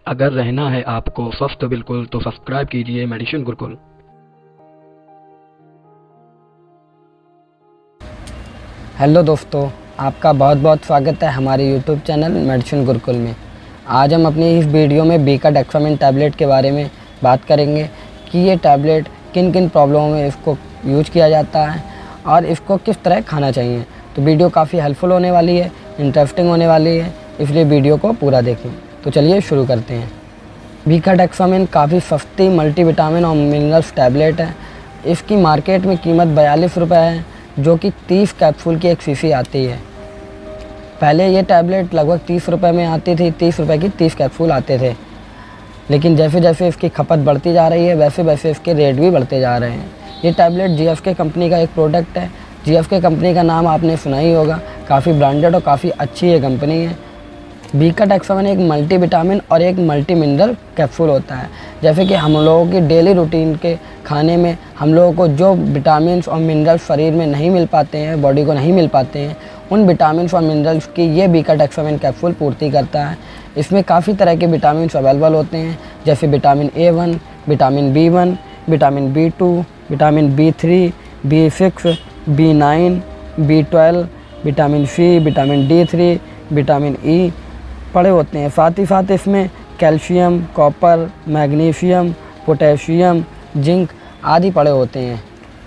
अगर रहना है आपको स्वस्थ बिल्कुल तो सब्सक्राइब कीजिए मेडिसिन गुरुकुल। हेलो दोस्तों, आपका बहुत बहुत स्वागत है हमारे यूट्यूब चैनल मेडिसिन गुरुकुल में। आज हम अपनी इस वीडियो में बीकाडेक्सामिन टैबलेट के बारे में बात करेंगे कि ये टैबलेट किन किन प्रॉब्लमों में इसको यूज किया जाता है और इसको किस तरह खाना चाहिए। तो वीडियो काफ़ी हेल्पफुल होने वाली है, इंटरेस्टिंग होने वाली है, इसलिए वीडियो को पूरा देखें। तो चलिए शुरू करते हैं। बीकाडेक्सामिन काफ़ी सस्ती मल्टीविटामिन और मिनरल्स टैबलेट है। इसकी मार्केट में कीमत 42 रुपये है, जो कि 30 कैप्सूल की एक शीशी आती है। पहले ये टैबलेट लगभग 30 रुपये में आती थी, 30 रुपये की 30 कैप्सूल आते थे। लेकिन जैसे जैसे इसकी खपत बढ़ती जा रही है वैसे वैसे इसके रेट भी बढ़ते जा रहे हैं। ये टैबलेट GSK कंपनी का एक प्रोडक्ट है। GSK कंपनी का नाम आपने सुना ही होगा, काफ़ी ब्रांडेड और काफ़ी अच्छी ये कंपनी है। बीकाडेक्सामिन एक मल्टीविटामिन और एक मल्टी मिनरल कैप्सूल होता है। जैसे कि हम लोगों की डेली रूटीन के खाने में हम लोगों को जो विटामिन्स और मिनरल्स शरीर में नहीं मिल पाते हैं, बॉडी को नहीं मिल पाते हैं, उन विटामिन्स और मिनरल्स की ये बीकाडेक्सामिन कैप्सूल पूर्ति करता है। इसमें काफ़ी तरह के विटामिन्स अवेलेबल होते हैं, जैसे vitamin A1, vitamin B1, vitamin B2, vitamin B3, B6, B9, B12, vitamin C, vitamin D3, vitamin E पड़े होते हैं। साथ ही साथ इसमें calcium, copper, magnesium, potassium, zinc आदि पड़े होते हैं।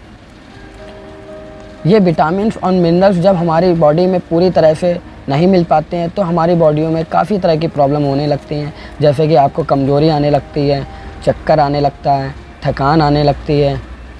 ये विटामिन्स और मिनरल्स जब हमारी बॉडी में पूरी तरह से नहीं मिल पाते हैं तो हमारी बॉडियों में काफ़ी तरह की प्रॉब्लम होने लगती हैं, जैसे कि आपको कमज़ोरी आने लगती है, चक्कर आने लगता है, थकान आने लगती है,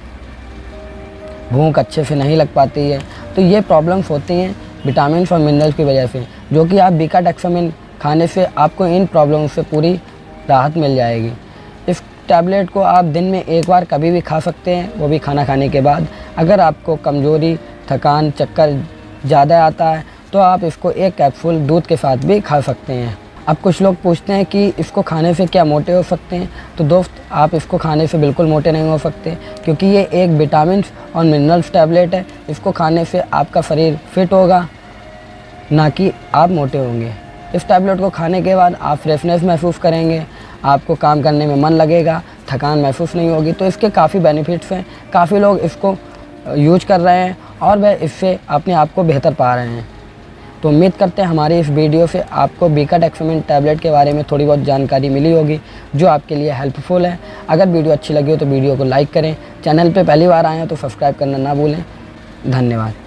भूख अच्छे से नहीं लग पाती है। तो ये प्रॉब्लम्स होती हैं विटामिन्स और मिनरल्स की वजह से, जो कि आप बीकाडेक्सामिन खाने से आपको इन प्रॉब्लम से पूरी राहत मिल जाएगी। इस टैबलेट को आप दिन में एक बार कभी भी खा सकते हैं, वो भी खाना खाने के बाद। अगर आपको कमज़ोरी, थकान, चक्कर ज़्यादा आता है तो आप इसको एक कैप्सूल दूध के साथ भी खा सकते हैं। अब कुछ लोग पूछते हैं कि इसको खाने से क्या मोटे हो सकते हैं। तो दोस्त, आप इसको खाने से बिल्कुल मोटे नहीं हो सकते, क्योंकि ये एक विटामिन्स और मिनरल्स टैबलेट है। इसको खाने से आपका शरीर फिट होगा, ना कि आप मोटे होंगे। इस टैबलेट को खाने के बाद आप फ्रेशनेस महसूस करेंगे, आपको काम करने में मन लगेगा, थकान महसूस नहीं होगी। तो इसके काफ़ी बेनिफिट्स हैं। काफ़ी लोग इसको यूज कर रहे हैं और वह इससे अपने आप को बेहतर पा रहे हैं। तो उम्मीद करते हैं हमारी इस वीडियो से आपको बीकाडेक्सामिन टैबलेट के बारे में थोड़ी बहुत जानकारी मिली होगी, जो आपके लिए हेल्पफुल है। अगर वीडियो अच्छी लगी हो तो वीडियो को लाइक करें। चैनल पे पहली बार आए हैं तो सब्सक्राइब करना ना भूलें। धन्यवाद।